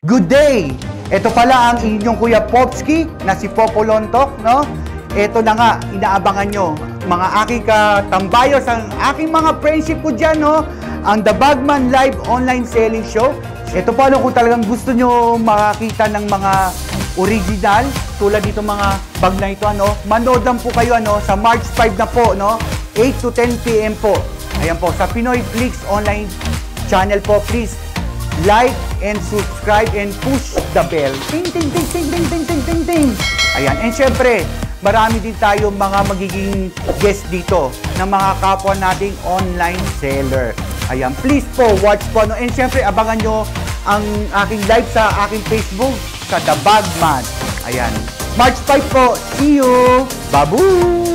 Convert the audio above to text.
Good day! Ito pala ang inyong Kuya Popski na si Poppo Lontoc, no? Ito na nga, inaabangan nyo. Mga aking katambayos, ang aking mga friendship ko dyan, no? Ang The Bagman Live Online Selling Show. Ito pa, no, kung talagang gusto nyo makakita ng mga original, tulad dito mga bag na ito, ano? Manood lang po kayo, ano? Sa March 5 na po, no? 8 to 10 p.m. po. Ayan po, sa PINOYFLIX Online Channel po, please like and subscribe and push the bell. Ting, ting, ting, ting, ting, ting, ting, ting, ting. Ayan. And syempre, marami din tayo mga magiging guest dito na mga kapwa nating online seller. Ayan. Please po, watch po. No? And syempre, abangan nyo ang aking live sa aking Facebook sa The Bagman. Ayan. March 5 po. See you! Babu!